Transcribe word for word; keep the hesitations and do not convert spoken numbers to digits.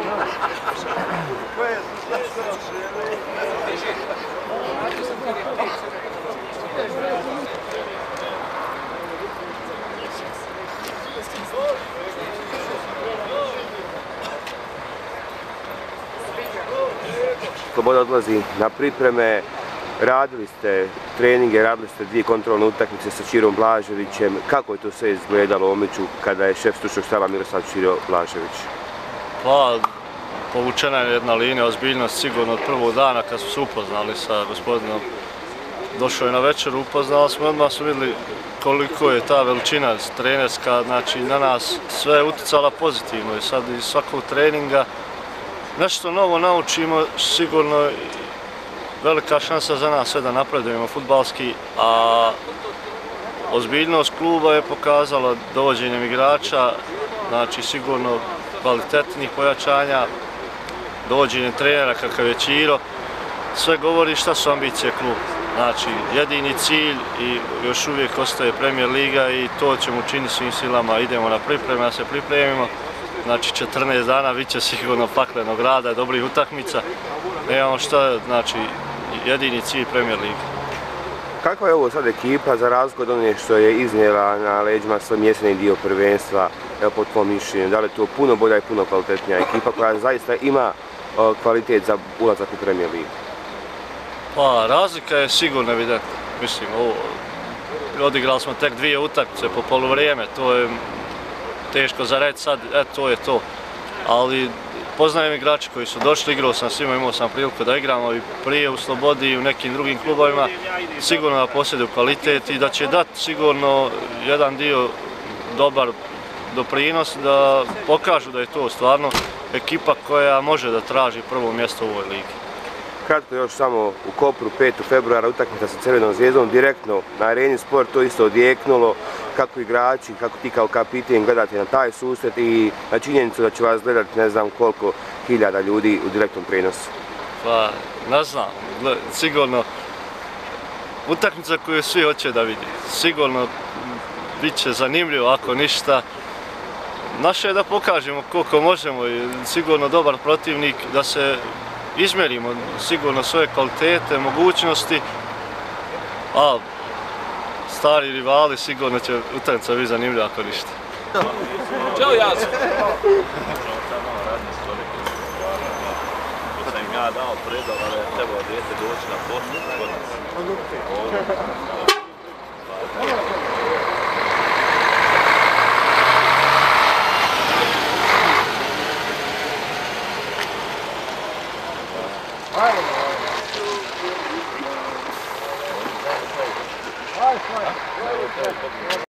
Sloboda odlazi na pripreme, radili ste treninge, radili ste dvije kontrolne utakmice sa Čirom Blaževićem. Kako je to sve izgledalo u Omiću kada je šef stručnog štaba Miroslav Čiro Blažević? Pa, povučena je jedna linija ozbiljnost sigurno od prvog dana kad smo se upoznali sa gospodinom. Došao je na večer, upoznali smo, odmah su vidjeli koliko je ta veličina trenerska, znači na nas sve je uticala pozitivno i sad iz svakog treninga nešto novo naučimo, sigurno velika šansa za nas sve da napredujemo fudbalski, a ozbiljnost kluba je pokazala dovođenjem igrača, znači sigurno kvalitetnih pojačanja, dovođenjem trenera kakav je Čiro, sve govori šta su ambicije kluba. Znači, jedini cilj i još uvijek ostaje Premier Liga i to ćemo učiniti svim silama, idemo na pripreme, da se pripremimo. Znači, četrnaest dana bit će sigurno paklenog rada, dobrih utakmica. Nemamo šta, znači, jedini cilj Premier Liga. Kakva je ovo sad ekipa za razliku od onih što je iznijela na leđima svoj mjesečni dio prvenstva, evo po tvom mišljenju, da li je to puno bolja i puno kvalitetnija ekipa koja zaista ima kvalitet za ulazak u Premier Ligu? Pa, razlika je sigurno evidentna. Mislim, ovo, odigrali smo tek dvije utakmice po poluvrijeme, to je teško za reći sad, e, to je to. Ali poznajem igrače koji su došli, igrao sam s njima, imao sam priliku da igramo i prije u Slobodi i u nekim drugim klubovima, sigurno da posjeduju kvalitet i da će dati sigurno jedan dio dobar doprinos da pokažu da je to stvarno ekipa koja može da traži prvo mjesto u ovoj ligi. Kratko još samo u Kopru, petog februara, utakmica sa Crvenom zvijezdom, direktno na Areni Sport, to isto odjeknulo. Kako igrači, kako ti kao kapiten gledate na taj susret i na činjenicu da će vas gledati ne znam koliko hiljada ljudi u direktnom prenosu? Pa, ne znam, sigurno utakmica koju svi hoće da vidi. Sigurno bit će zanimljivo ako ništa. Naše je da pokažemo koliko možemo i sigurno dobar protivnik, da se izmjerimo sigurno svoje kvalitete, mogućnosti, a stari rivali sigurno će utakmica biti zanimljiva ako ništa. Ćao Jazo! Sam im ja dao predal, ali je trebao djete doći na poslu.